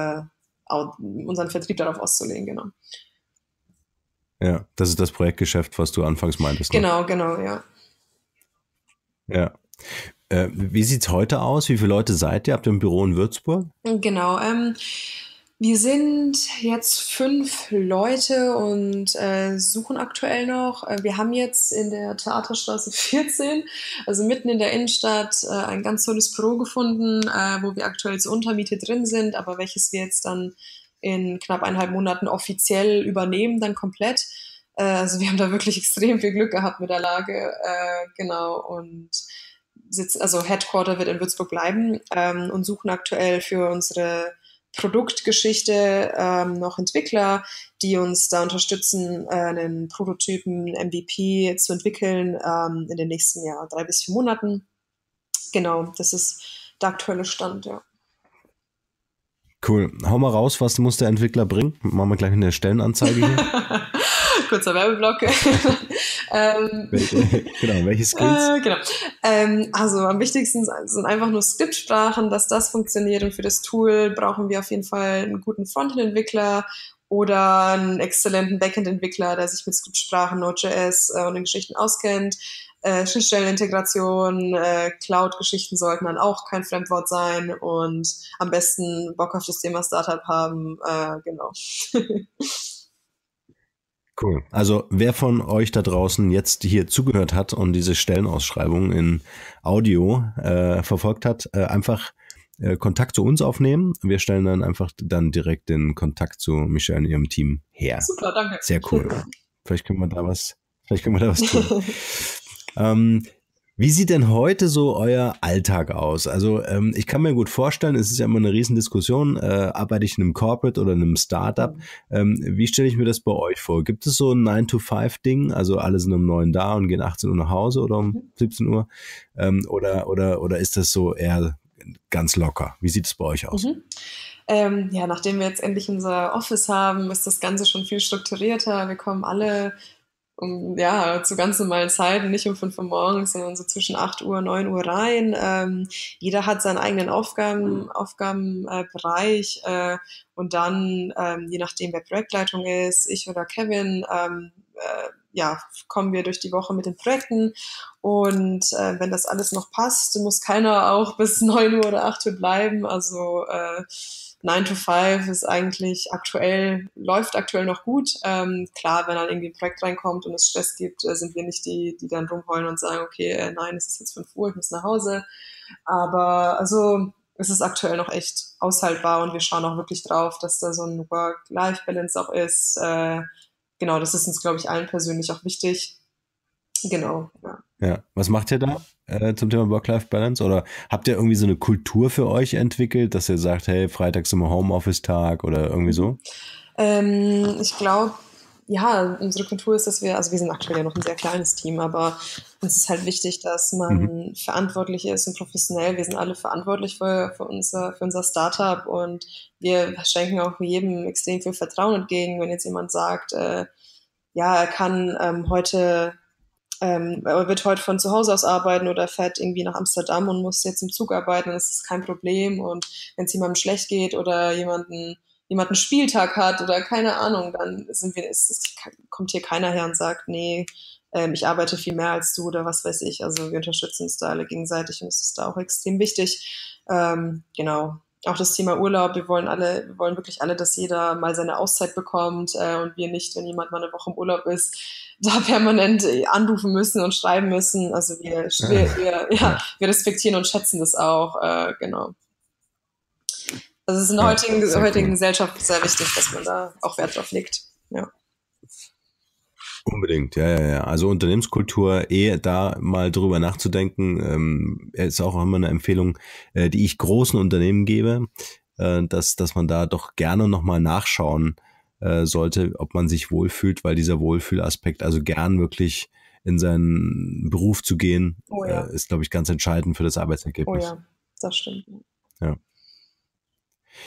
darauf auszulegen, genau. Ja, das ist das Projektgeschäft, was du anfangs meintest. Ne? Genau, ja. Ja. Wie sieht's heute aus? Wie viele Leute seid ihr? Habt ihr ein Büro in Würzburg? Genau, wir sind jetzt 5 Leute und suchen aktuell noch. Wir haben jetzt in der Theaterstraße 14, also mitten in der Innenstadt, ein ganz tolles Büro gefunden, wo wir aktuell zur Untermiete drin sind, aber welches wir jetzt dann in knapp 1,5 Monaten offiziell übernehmen, dann komplett. Also wir haben da wirklich extrem viel Glück gehabt mit der Lage, genau, und Headquarter wird in Würzburg bleiben und suchen aktuell für unsere Produktgeschichte noch Entwickler, die uns da unterstützen, einen Prototypen, MVP zu entwickeln in den nächsten 3 bis 4 Monaten. Genau, das ist der aktuelle Stand, ja. Cool. Hau mal raus, was muss der Entwickler bringen? Machen wir gleich eine Stellenanzeige hier. Kurzer Werbeblock. Welche Skills? Genau. Also am wichtigsten sind einfach nur Skriptsprachen, dass das funktioniert. Und für das Tool brauchen wir auf jeden Fall einen guten Frontend-Entwickler oder einen exzellenten Backend-Entwickler, der sich mit Skriptsprachen, Node.js und den Geschichten auskennt. Schnittstellenintegration, Cloud-Geschichten sollten dann auch kein Fremdwort sein und am besten Bock auf das Thema Startup haben. Genau. Cool. Also wer von euch da draußen jetzt hier zugehört hat und diese Stellenausschreibung in Audio verfolgt hat, einfach Kontakt zu uns aufnehmen. Wir stellen dann einfach direkt den Kontakt zu Michelle und ihrem Team her. Super, danke. Sehr cool. Vielleicht können wir da was tun. Wie sieht denn heute so euer Alltag aus? Also ich kann mir gut vorstellen, es ist ja immer eine Riesendiskussion, arbeite ich in einem Corporate oder in einem Startup? Wie stelle ich mir das bei euch vor? Gibt es so ein 9-to-5-Ding? Also alle sind um 9 da und gehen 18 Uhr nach Hause oder um 17 Uhr? Oder ist das so eher ganz locker? Wie sieht es bei euch aus? Nachdem wir jetzt endlich unser Office haben, ist das Ganze schon viel strukturierter. Wir kommen alle zu ganz normalen Zeiten, nicht um 5 Uhr morgens, sondern so zwischen 8 Uhr, 9 Uhr rein. Jeder hat seinen eigenen Aufgabenbereich und dann, je nachdem wer Projektleitung ist, ich oder Kevin, kommen wir durch die Woche mit den Projekten und wenn das alles noch passt, muss keiner auch bis 9 Uhr oder 8 Uhr bleiben, also 9 to 5 ist läuft aktuell noch gut. Klar, wenn dann irgendwie ein Projekt reinkommt und es Stress gibt, sind wir nicht die dann rumheulen und sagen, okay, nein, es ist jetzt 5 Uhr, ich muss nach Hause. Aber also es ist aktuell noch echt aushaltbar und wir schauen auch wirklich drauf, dass da so ein Work-Life-Balance auch ist. Genau, das ist uns, glaube ich, allen persönlich auch wichtig. Genau, ja. Ja, was macht ihr da zum Thema Work-Life-Balance? Oder habt ihr irgendwie so eine Kultur für euch entwickelt, dass ihr sagt, hey, Freitag ist immer Homeoffice-Tag oder irgendwie so? Ich glaube, ja, unsere Kultur ist, dass wir sind aktuell ja noch ein sehr kleines Team, aber uns ist halt wichtig, dass man verantwortlich ist und professionell. Wir sind alle verantwortlich für unser Startup und wir schenken auch jedem extrem viel Vertrauen entgegen. Wenn jetzt jemand sagt, er kann er wird heute von zu Hause aus arbeiten oder fährt irgendwie nach Amsterdam und muss jetzt im Zug arbeiten, dann ist das kein Problem. Und wenn es jemandem schlecht geht oder jemanden Spieltag hat oder keine Ahnung, dann kommt hier keiner her und sagt, nee, ich arbeite viel mehr als du oder was weiß ich. Also wir unterstützen uns da alle gegenseitig und es ist da auch extrem wichtig. Genau. Auch das Thema Urlaub, wir wollen wirklich alle, dass jeder mal seine Auszeit bekommt und wir nicht, wenn jemand mal eine Woche im Urlaub ist, da permanent anrufen müssen und schreiben müssen. Also wir respektieren und schätzen das auch, genau. Also es ist in der heutigen Gesellschaft sehr wichtig, dass man da auch Wert drauf legt. Ja. Unbedingt, ja. Also Unternehmenskultur, da mal drüber nachzudenken, ist auch immer eine Empfehlung, die ich großen Unternehmen gebe, dass man da doch gerne nochmal nachschauen sollte, ob man sich wohlfühlt, weil dieser Wohlfühlaspekt, also gern wirklich in seinen Beruf zu gehen, ist, glaube ich, ganz entscheidend für das Arbeitsergebnis. Oh ja, das stimmt. Ja.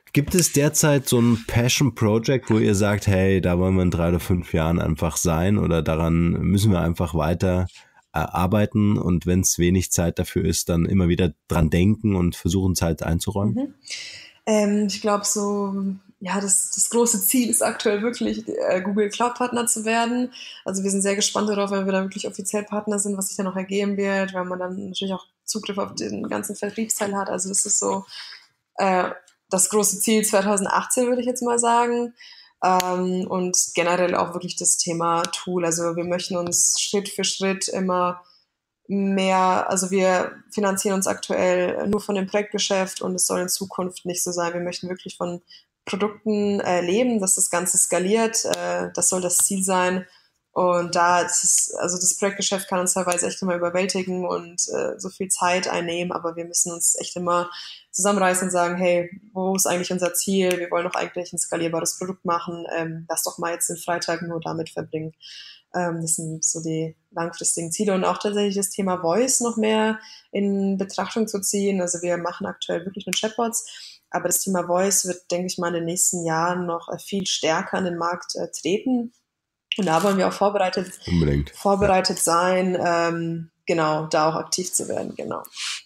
Gibt es derzeit so ein Passion Project, wo ihr sagt, hey, da wollen wir in 3 oder 5 Jahren einfach sein oder daran müssen wir einfach weiter arbeiten und wenn es wenig Zeit dafür ist, dann immer wieder dran denken und versuchen, Zeit einzuräumen? Mhm. Ich glaube so, ja, das große Ziel ist aktuell wirklich, Google Cloud Partner zu werden. Also wir sind sehr gespannt darauf, wenn wir da wirklich offiziell Partner sind, was sich dann noch ergeben wird, weil man dann natürlich auch Zugriff auf den ganzen Vertriebsteil hat. Also das ist so das große Ziel 2018, würde ich jetzt mal sagen. Und generell auch wirklich das Thema Tool. Also wir möchten uns Schritt für Schritt immer mehr, also wir finanzieren uns aktuell nur von dem Projektgeschäft und es soll in Zukunft nicht so sein. Wir möchten wirklich von Produkten leben, dass das Ganze skaliert. Das soll das Ziel sein. Und da ist es, also das Projektgeschäft kann uns teilweise echt immer überwältigen und so viel Zeit einnehmen, aber wir müssen uns echt immer zusammenreißen und sagen, hey, wo ist eigentlich unser Ziel? Wir wollen doch eigentlich ein skalierbares Produkt machen. Lass doch mal jetzt den Freitag nur damit verbringen. Das sind so die langfristigen Ziele und auch tatsächlich das Thema Voice noch mehr in Betrachtung zu ziehen. Also wir machen aktuell wirklich nur Chatbots, aber das Thema Voice wird, denke ich mal, in den nächsten Jahren noch viel stärker an den Markt treten. Und da wollen wir auch vorbereitet sein, genau, da auch aktiv zu werden, genau.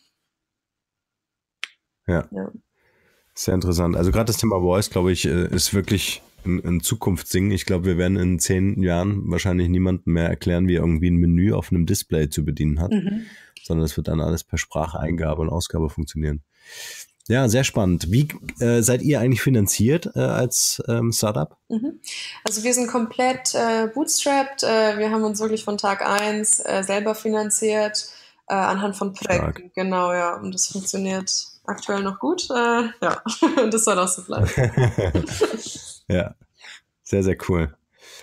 Ja. Sehr interessant. Also gerade das Thema Voice, glaube ich, ist wirklich ein Zukunftsding. Ich glaube, wir werden in 10 Jahren wahrscheinlich niemandem mehr erklären, wie er irgendwie ein Menü auf einem Display zu bedienen hat, sondern es wird dann alles per Spracheingabe und Ausgabe funktionieren. Ja, sehr spannend. Wie seid ihr eigentlich finanziert als Startup? Also wir sind komplett bootstrapped. Wir haben uns wirklich von Tag 1 selber finanziert, anhand von Projekten. Stark. Genau, ja. Und das funktioniert aktuell noch gut. Ja, und das soll auch so bleiben. Ja, sehr, sehr cool.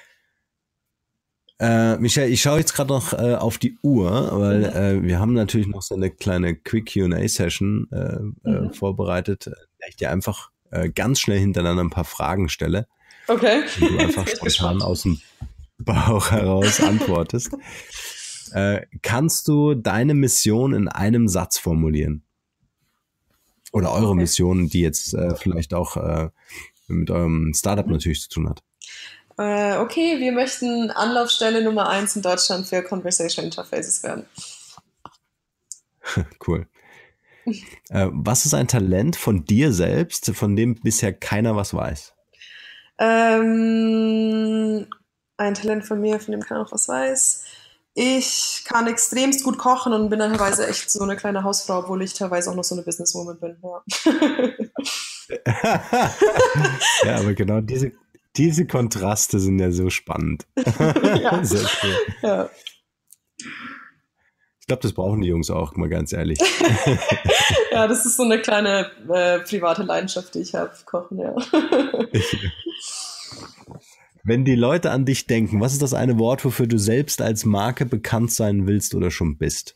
Michael, ich schaue jetzt gerade noch auf die Uhr, weil wir haben natürlich noch so eine kleine Quick Q&A-Session vorbereitet, in der ich dir einfach ganz schnell hintereinander ein paar Fragen stelle. Okay. Und du einfach spontan aus dem Bauch heraus antwortest. Kannst du deine Mission in einem Satz formulieren? Oder eure Mission, die jetzt vielleicht auch mit eurem Startup natürlich zu tun hat? Okay, wir möchten Anlaufstelle Nummer 1 in Deutschland für Conversation Interfaces werden. Cool. Was ist ein Talent von dir selbst, von dem bisher keiner was weiß? Ein Talent von mir, von dem keiner noch was weiß. Ich kann extremst gut kochen und bin dann teilweise echt so eine kleine Hausfrau, obwohl ich teilweise auch noch so eine Businesswoman bin. Ja, ja, aber genau diese Kontraste sind ja so spannend. Ja. Sehr cool. Ja. Ich glaube, das brauchen die Jungs auch, mal ganz ehrlich. Ja, das ist so eine kleine private Leidenschaft, die ich habe, Kochen, ja. Wenn die Leute an dich denken, was ist das eine Wort, wofür du selbst als Marke bekannt sein willst oder schon bist?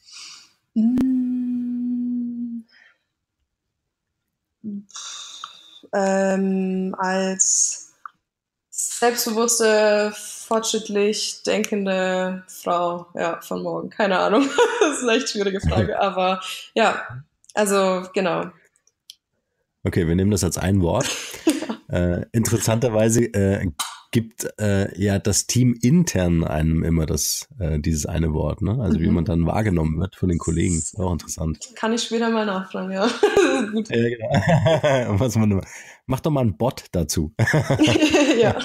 Als selbstbewusste, fortschrittlich denkende Frau, ja, von morgen. Keine Ahnung. Das ist eine echt schwierige Frage, aber ja, also genau. Okay, wir nehmen das als ein Wort. Interessanterweise gibt ja das Team intern einem immer dieses eine Wort, ne? Also wie man dann wahrgenommen wird von den Kollegen. Ist auch interessant. Kann ich später mal nachfragen, ja. Gut. Ja, genau. Mach doch mal einen Bot dazu. Ja.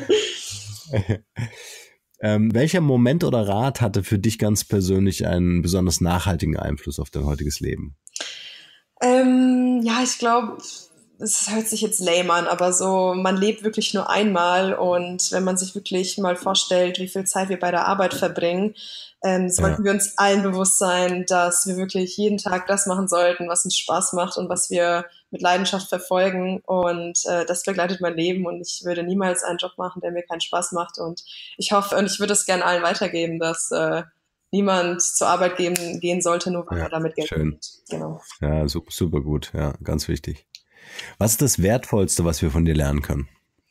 Welcher Moment oder Rat hatte für dich ganz persönlich einen besonders nachhaltigen Einfluss auf dein heutiges Leben? Ja, ich glaube, es hört sich jetzt lame an, aber so, man lebt wirklich nur einmal und wenn man sich wirklich mal vorstellt, wie viel Zeit wir bei der Arbeit verbringen, sollten wir uns allen bewusst sein, dass wir wirklich jeden Tag das machen sollten, was uns Spaß macht und was wir mit Leidenschaft verfolgen und das begleitet mein Leben und ich würde niemals einen Job machen, der mir keinen Spaß macht und ich hoffe und ich würde es gerne allen weitergeben, dass niemand zur Arbeit gehen sollte, nur weil er damit Geld verdient. Genau. Ja, super gut, ja, ganz wichtig. Was ist das Wertvollste, was wir von dir lernen können?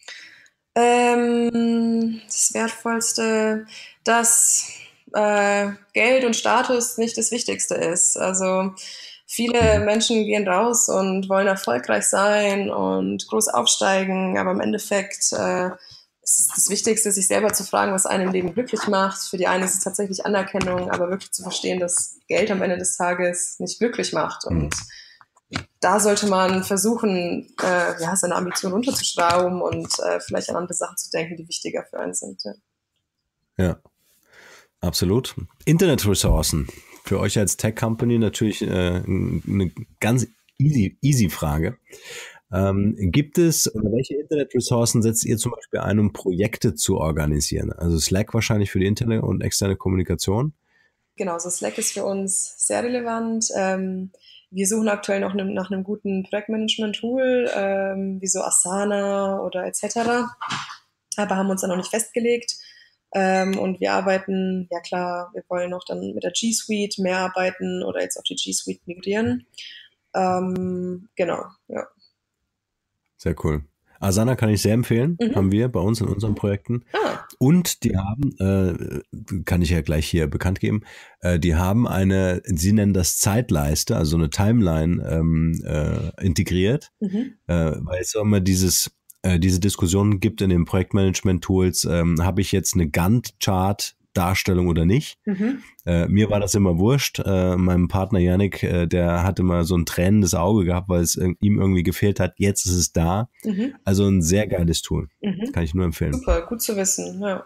Das Wertvollste, dass Geld und Status nicht das Wichtigste ist. Also viele Menschen gehen raus und wollen erfolgreich sein und groß aufsteigen, aber im Endeffekt ist das Wichtigste, sich selber zu fragen, was einen im Leben glücklich macht. Für die einen ist es tatsächlich Anerkennung, aber wirklich zu verstehen, dass Geld am Ende des Tages nicht glücklich macht. Und da sollte man versuchen, seine Ambition runterzuschrauben und vielleicht an andere Sachen zu denken, die wichtiger für einen sind. Ja, absolut. Internetressourcen. Für euch als Tech-Company natürlich eine ganz easy Frage. Gibt es oder welche Internetressourcen setzt ihr zum Beispiel ein, um Projekte zu organisieren? Also Slack wahrscheinlich für die interne und externe Kommunikation? Genau, so Slack ist für uns sehr relevant. Wir suchen aktuell noch nach einem guten Projektmanagement-Tool, wie so Asana oder etc., aber haben uns da noch nicht festgelegt. Und wir arbeiten, ja klar, wir wollen auch dann mit der G Suite mehr arbeiten oder jetzt auf die G Suite migrieren. Genau, ja. Sehr cool. Asana kann ich sehr empfehlen, haben wir bei uns in unseren Projekten. Und die haben, kann ich ja gleich hier bekannt geben, die haben sie nennen das Zeitleiste, also eine Timeline integriert, weil es auch immer diese Diskussion gibt in den Projektmanagement-Tools, habe ich jetzt eine Gantt-Chart-Darstellung oder nicht. Mir war das immer wurscht. Meinem Partner Yannick, der hat immer so ein tränendes Auge gehabt, weil es ihm irgendwie gefehlt hat. Jetzt ist es da. Also ein sehr geiles Tool. Kann ich nur empfehlen. Super, gut zu wissen. Ja.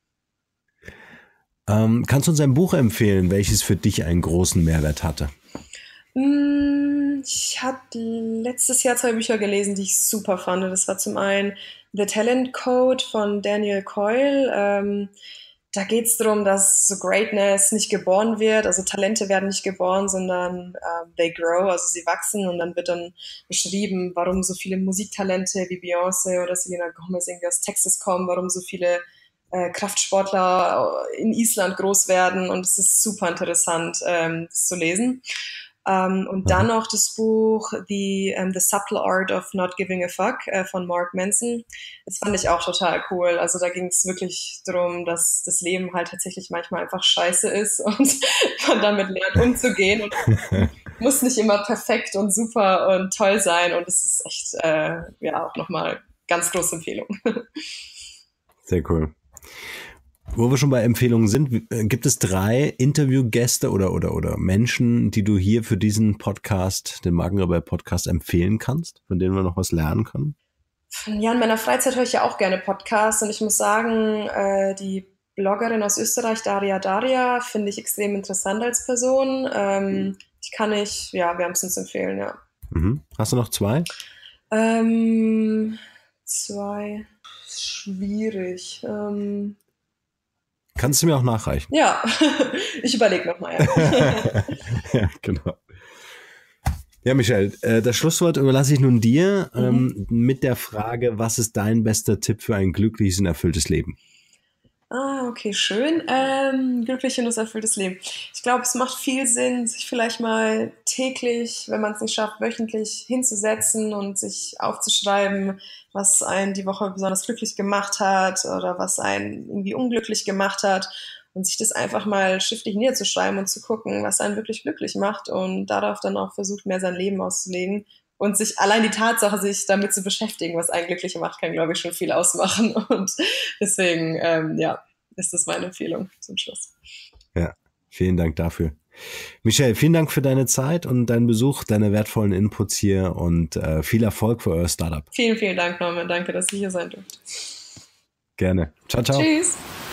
Kannst du uns ein Buch empfehlen, welches für dich einen großen Mehrwert hatte? Ich habe letztes Jahr 2 Bücher gelesen, die ich super fand. Das war zum einen The Talent Code von Daniel Coyle. Da geht es darum, dass so Greatness nicht geboren wird. Also Talente werden nicht geboren, sondern they grow, also sie wachsen. Und dann wird dann beschrieben, warum so viele Musiktalente wie Beyoncé oder Selena Gomez irgendwie aus Texas kommen, warum so viele Kraftsportler in Island groß werden. Und es ist super interessant, das zu lesen. Und dann noch das Buch The Subtle Art of Not Giving a Fuck von Mark Manson. Das fand ich auch total cool. Also da ging es wirklich darum, dass das Leben halt tatsächlich manchmal einfach scheiße ist und man damit lernt umzugehen und muss nicht immer perfekt und super und toll sein. Und es ist echt auch nochmal ganz große Empfehlung. Sehr cool. Wo wir schon bei Empfehlungen sind, gibt es 3 Interviewgäste oder Menschen, die du hier für diesen Podcast, den Markenrebell-Podcast, empfehlen kannst, von denen wir noch was lernen können? Ja, in meiner Freizeit höre ich ja auch gerne Podcasts und ich muss sagen, die Bloggerin aus Österreich, Daria, finde ich extrem interessant als Person. Die kann ich wärmstens empfehlen, ja. Hast du noch 2? 2. Schwierig. Kannst du mir auch nachreichen? Ja, ich überlege nochmal. Ja. Ja, genau. Ja, Michelle, das Schlusswort überlasse ich nun dir mit der Frage, was ist dein bester Tipp für ein glückliches und erfülltes Leben? Okay, schön. Glücklich und erfülltes Leben. Ich glaube, es macht viel Sinn, sich vielleicht mal täglich, wenn man es nicht schafft, wöchentlich hinzusetzen und sich aufzuschreiben, was einen die Woche besonders glücklich gemacht hat oder was einen irgendwie unglücklich gemacht hat und sich das einfach mal schriftlich niederzuschreiben und zu gucken, was einen wirklich glücklich macht und darauf dann auch versucht, mehr sein Leben auszulegen. Und sich allein die Tatsache, sich damit zu beschäftigen, was einen glücklich macht, kann, glaube ich, schon viel ausmachen. Und deswegen, ist das meine Empfehlung zum Schluss. Ja, vielen Dank dafür. Michelle, vielen Dank für deine Zeit und deinen Besuch, deine wertvollen Inputs hier und viel Erfolg für euer Startup. Vielen, vielen Dank, Norman. Danke, dass ich hier sein durfte. Gerne. Ciao, ciao. Tschüss.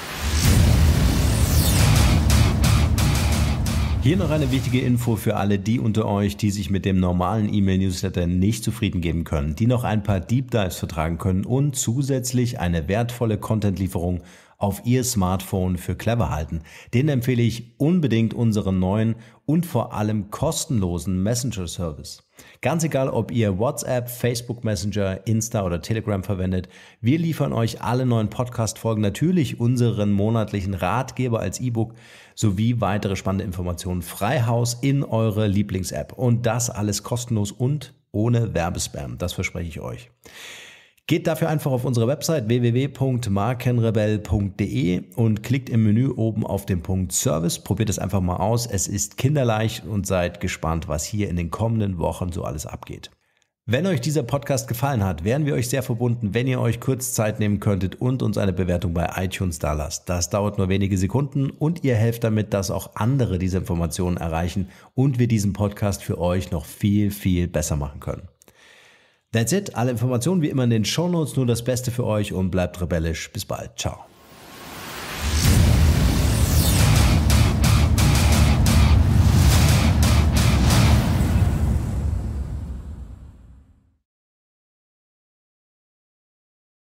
Hier noch eine wichtige Info für alle die unter euch, die sich mit dem normalen E-Mail-Newsletter nicht zufrieden geben können, die noch ein paar Deep Dives vertragen können und zusätzlich eine wertvolle Content-Lieferung auf ihr Smartphone für clever halten. Den empfehle ich unbedingt unseren neuen und vor allem kostenlosen Messenger-Service. Ganz egal, ob ihr WhatsApp, Facebook Messenger, Insta oder Telegram verwendet, wir liefern euch alle neuen Podcast-Folgen, natürlich unseren monatlichen Ratgeber als E-Book sowie weitere spannende Informationen frei Haus in eure Lieblings-App. Und das alles kostenlos und ohne Werbespam, das verspreche ich euch. Geht dafür einfach auf unsere Website www.markenrebell.de und klickt im Menü oben auf den Punkt Service. Probiert es einfach mal aus. Es ist kinderleicht und seid gespannt, was hier in den kommenden Wochen so alles abgeht. Wenn euch dieser Podcast gefallen hat, wären wir euch sehr verbunden, wenn ihr euch kurz Zeit nehmen könntet und uns eine Bewertung bei iTunes dalasst. Das dauert nur wenige Sekunden und ihr helft damit, dass auch andere diese Informationen erreichen und wir diesen Podcast für euch noch viel, viel besser machen können. That's it. Alle Informationen wie immer in den Shownotes. Nur das Beste für euch und bleibt rebellisch. Bis bald. Ciao.